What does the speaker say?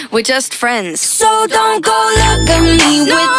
We're just friends. So don't go look at me with